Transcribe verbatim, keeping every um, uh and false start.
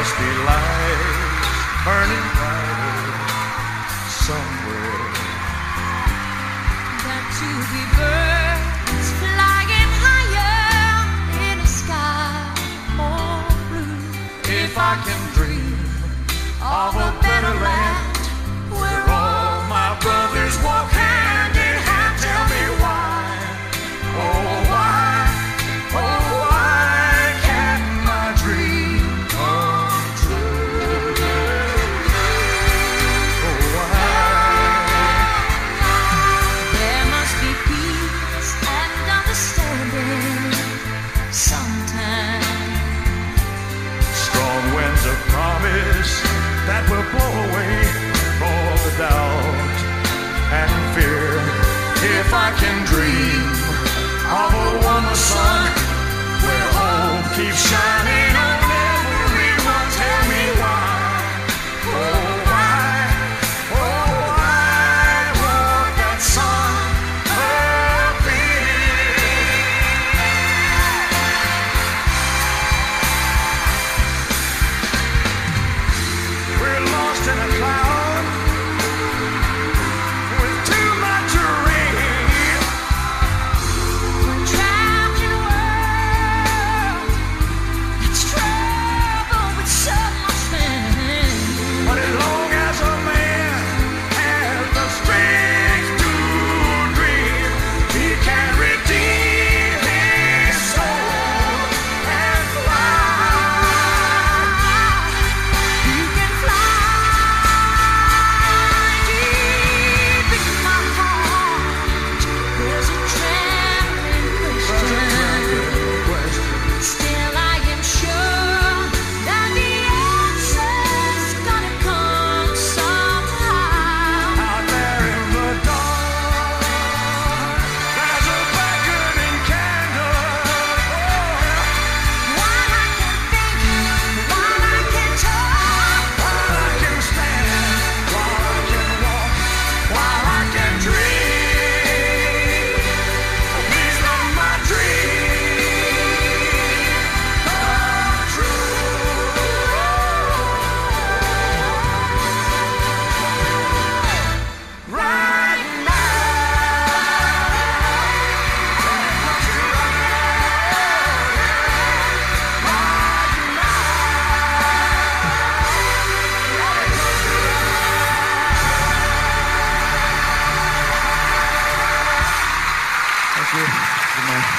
must be lights burning brighter somewhere. Got to be birds flying higher in a sky more blue. If I can dream of a better land where all my brothers walk hand in hand, tell me why, oh why, oh why can't my dream come true? Oh why? There must be peace and understanding sometime. Strong winds of promise that will blow away all the doubt and fear. If I can dream of a warmer sun where hope keeps shining on everyone, tell me why, oh why, oh why won't that sun appear? We're lost in a cloud with too much rain. We're trapped in a world that's troubled with so much pain. But as long as a man has the strength to dream, he can redeem his soul and fly. You can fly deep in my heart. There's a trembling question. Still, I am sure that the answer's gonna come somehow. Out there in the dark, there's a beckoning candle. While I can think, while I can talk, While I can stand, while I can walk, while I can dream, please let my dream come true. Right Thank you. Good night.